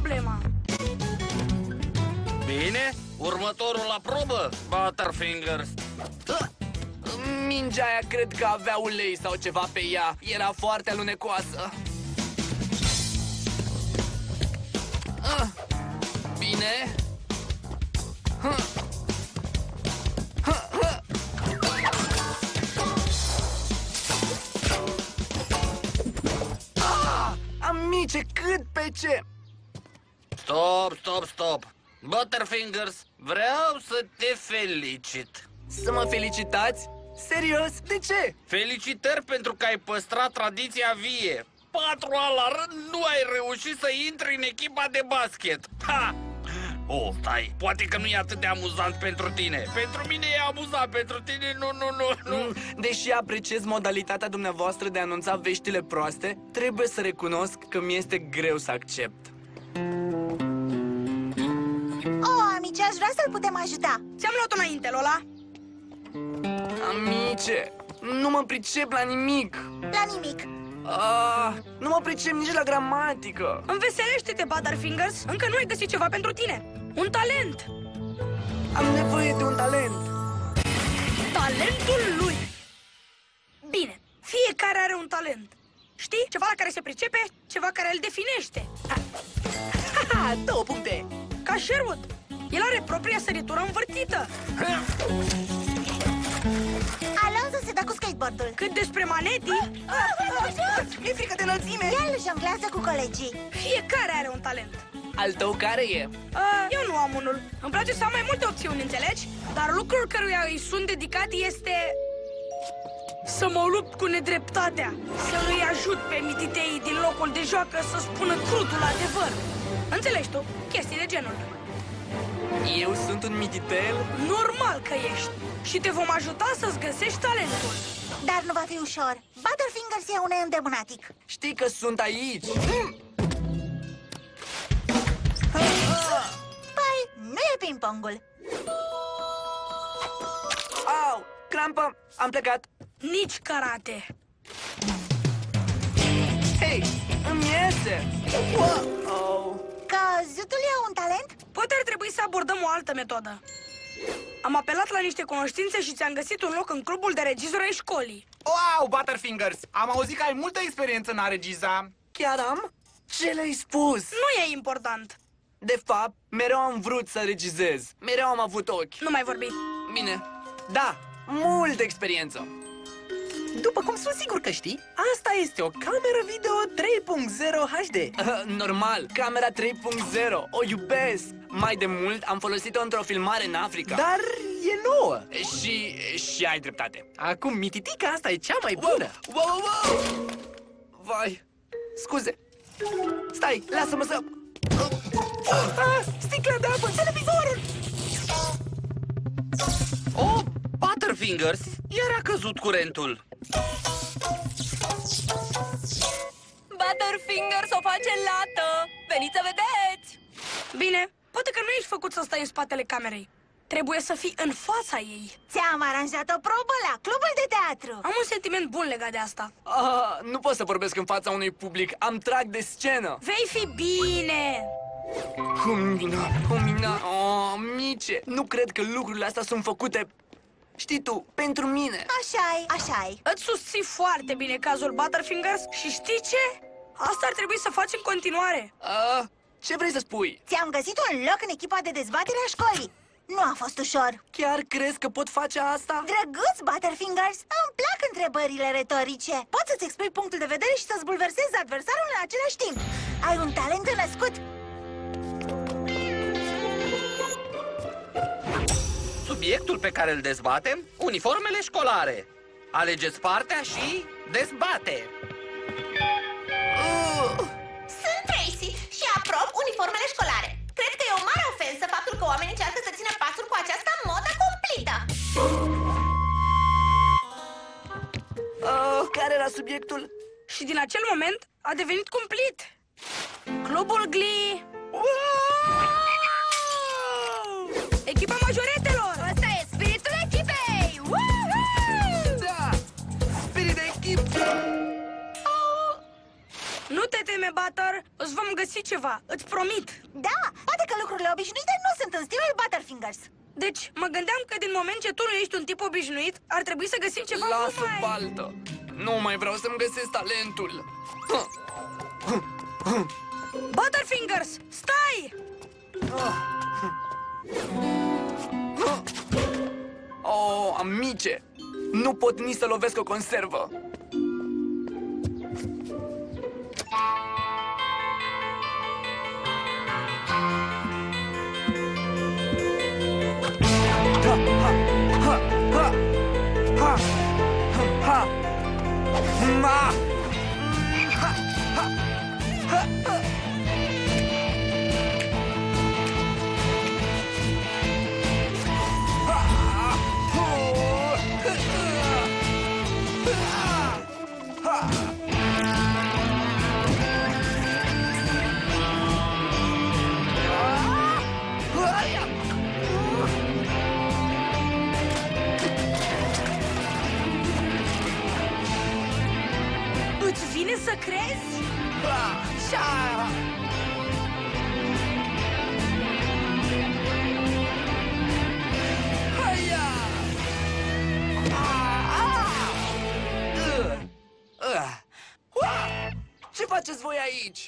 problema. Bine, următorul la probă, Butterfingers. Mingea aia cred că avea ulei sau ceva pe ea. Era foarte alunecoasă. Bine. Amice, cât pe ce? Stop. Butterfingers, vreau să te felicit. Să mă felicitați? Serios? De ce? Felicitări pentru că ai păstrat tradiția vie. 4 ani la rând nu ai reușit să intri în echipa de basket. Ha! Oh, stai, poate că nu e atât de amuzant pentru tine. Pentru mine e amuzant, pentru tine nu. Deși apreciez modalitatea dumneavoastră de a anunța veștile proaste, trebuie să recunosc că mi este greu să accept. Amice, aș vrea să-l putem ajuta. Ți-am luat înainte, Lola. Amice, nu mă pricep la nimic. La nimic. Nu mă pricep nici la gramatică. Înveselește-te, Butterfingers. Încă nu ai găsit ceva pentru tine. Un talent. Am nevoie de un talent. Talentul lui. Bine, fiecare are un talent. Știi? Ceva la care se pricepe, ceva care îl definește. 2 puncte. Ca Sherwood. El are propria săritură învârtită. Alonso se dă cu skateboardul. Cât despre Maneti, Mi-e frică de înălțime. El jonglează cu colegii. fiecare are un talent. Al tău care e? Eu nu am unul. Îmi place să am mai multe opțiuni, înțelegi? Dar lucrul căruia îi sunt dedicat este... să mă lupt cu nedreptatea. Să îi ajut pe mititeii din locul de joacă să spună crudul adevăr. Înțelegi tu? Chestii de genul. Eu sunt un mititel? Normal că ești. Și te vom ajuta să-ți găsești talentul. Dar nu va fi ușor. Butterfingers e un neîndemânatic. Știi că sunt aici. Păi, nu e ping-pongul. Au, crampă, am plecat. Nici karate. Hei, îmi iese. Wow. Căzutul e un talent? Poate ar trebui să abordăm o altă metodă. Am apelat la niște cunoștințe și ți-am găsit un loc în clubul de regizori ai școlii. Wow, Butterfingers! Am auzit că ai multă experiență în a regiza. Chiar am? Ce le-ai spus? Nu e important. De fapt, mereu am vrut să regizez. Mereu am avut ochi. Nu mai vorbi. Bine, da, multă experiență. După cum sunt sigur că știi, asta este o cameră video 3.0 HD. Normal, camera 3.0, o iubesc. Mai de mult am folosit-o într-o filmare în Africa. Dar e nouă. Și ai dreptate. Acum, mititica asta e cea mai bună. Wow! Vai, scuze. Stai, lasă-mă să... Sticla de apă, televizorul! Oh, Butterfingers, iar a căzut curentul. Butterfingers o face lată! Veniți să vedeți! Bine, poate că nu ești făcut să stai în spatele camerei. Trebuie să fii în fața ei. Ți-am aranjat o probă la clubul de teatru. Am un sentiment bun legat de asta. Nu pot să vorbesc în fața unui public. Am trag de scenă. Vei fi bine. Humina. Oh, mice, nu cred că lucrurile astea sunt făcute... Știi tu, pentru mine. Așa-i, așa-i. Îți susții foarte bine cazul Butterfingers și știi ce? Asta ar trebui să faci în continuare. Ce vrei să spui? Ți-am găsit un loc în echipa de dezbatere a școlii. Nu a fost ușor. Chiar crezi că pot face asta? Drăguț, Butterfingers, îmi plac întrebările retorice. Poți să-ți expui punctul de vedere și să-ți bulversezi adversarul în același timp. Ai un talent născut. Subiectul pe care îl dezbatem, uniformele școlare. Alegeți partea și dezbate. Sunt Tracy și aprob uniformele școlare. Cred că e o mare ofensă faptul că oamenii încearcă să țină pasul cu această modă cumplită. Care era subiectul? Și din acel moment a devenit cumplit. Clubul Glee. Echipa majoretelor. Ăsta e spiritul echipei! Da! Spirit de echipă! Nu te teme, Butter. Îți vom găsi ceva, îți promit. Da, poate că lucrurile obișnuite nu sunt în stilul Butterfingers. Deci, mă gândeam că din moment ce tu nu ești un tip obișnuit, ar trebui să găsim ceva Lasă mult mai... baltă! Nu mai vreau să-mi găsesc talentul! Butterfingers, stai! Oh, amice! Nu pot nici să lovesc o conservă! Îți vine să crezi? Ce faceți voi aici?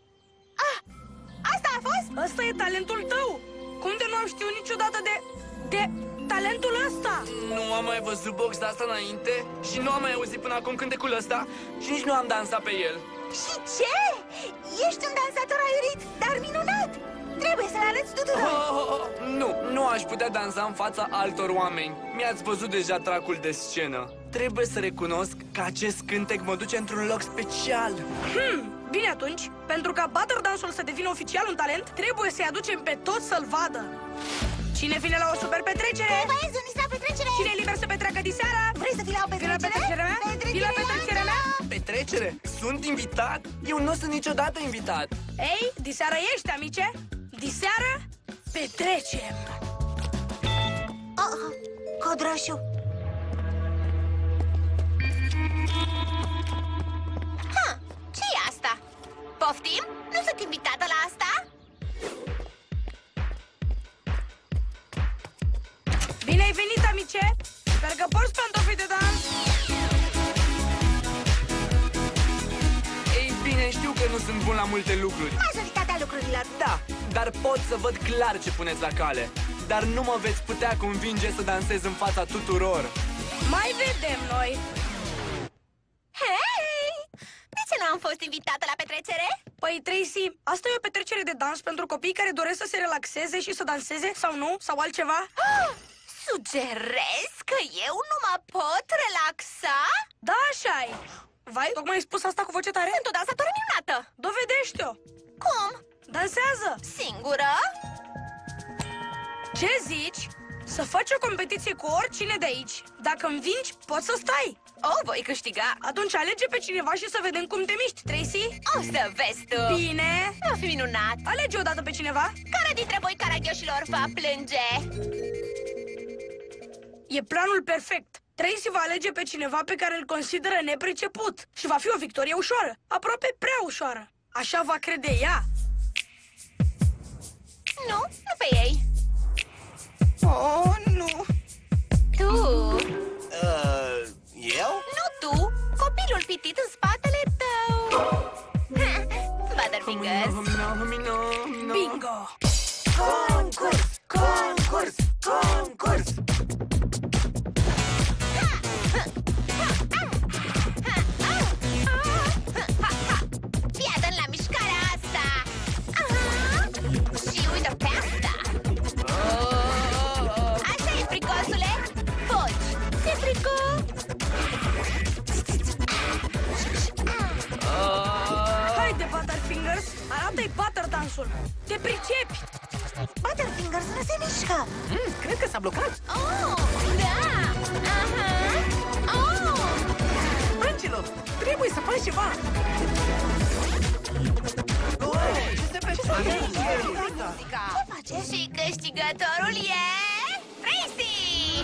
Asta a fost? Ăsta e talentul tău! Cum de nu am știut niciodată de talentul ăsta? Nu am mai văzut box de asta înainte și nu am mai auzit până acum cântecul ăsta și nici nu am dansat pe el. Și ce? Ești un dansator aiurit, dar minunat! Trebuie să-l arăți tuturor! Nu aș putea dansa în fața altor oameni. Mi-ați văzut deja tracul de scenă. Trebuie să recunosc că acest cântec mă duce într-un loc special. Bine atunci, pentru ca Butter Dance-ul să devină oficial un talent, trebuie să-i aducem pe toți să-l vadă. Cine vine la o super petrecere? Băieți, unii la petrecere! Cine e liber să petreacă diseară? Vrei să fii la o Vii la petrecerea mea? Vii la petrecerea mea? Petrecere? Sunt invitat? Eu nu sunt niciodată invitat. Ei, diseară ești, amice? Diseară petrecem! Codrașu! Ce-i asta? Poftim? Nu sunt invitată la asta? Bine ai venit, amice! Sper că porți pantofii de dans! Ei bine, știu că nu sunt bun la multe lucruri. Majoritatea lucrurilor. Da, dar pot să văd clar ce puneți la cale. Dar nu mă veți putea convinge să dansez în fața tuturor. Mai vedem noi! Hei! De ce nu am fost invitată la petrecere? Păi, Tracy, asta e o petrecere de dans pentru copii care doresc să se relaxeze și să danseze, sau nu? Sau altceva? Sugerez că eu nu mă pot relaxa? Da, așa-i! Vai, tocmai ai spus asta cu voce tare? Sunt o dansatoare minunată! Dovedește-o! Cum? Dansează! Singură? Ce zici? Să faci o competiție cu oricine de aici. Dacă învingi, poți să stai. Voi câștiga. Atunci alege pe cineva și să vedem cum te miști, Tracy. O să vezi tu. Bine. Va fi minunat. Alege odată pe cineva. Care dintre voi caragioșilor va plânge? E planul perfect. Tracy va alege pe cineva pe care îl consideră nepriceput. Și va fi o victorie ușoară. Aproape prea ușoară. Așa va crede ea. Nu pe ei. Oh, nu. Tu. Eu? Nu tu. Copilul pitit în spatele tău. Butterfingers. Bingo. Concurs! Concurs! Concurs! Fii atent la mișcarea asta. Și uite pe asta. Așa e, fricosule. Foci. Ce frico? Haide, Butterfingers, arată-i Butter Dance-ul. Te pricepi. Butterfingers nu se mișcă! Cred că s-a blocat. Da. Angelo, trebuie să faci ceva. Ce face? Și câștigătorul e... Tracy!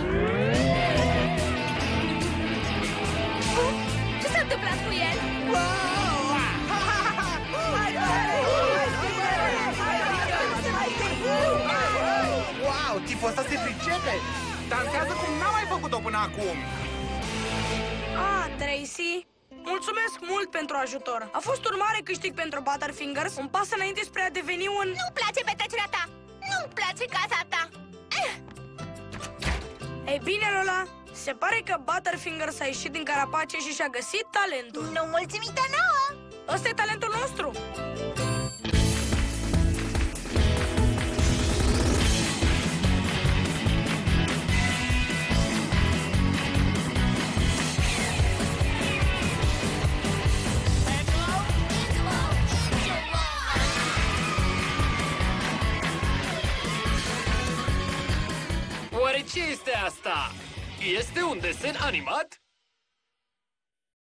Ce s-a întâmplat cu el? Tipul ăsta se pricepe. Dansează cum n-am mai făcut-o până acum. Tracy, mulțumesc mult pentru ajutor. A fost un mare câștig pentru Butterfingers, un pas înainte spre a deveni un... Nu-mi place petrecerea ta! Nu-mi place casa ta! Ei bine, Lola, se pare că Butterfingers a ieșit din carapace și și-a găsit talentul. Nu mulțumită nouă! Ăsta e talentul nostru. Oare ce este asta? Este un desen animat?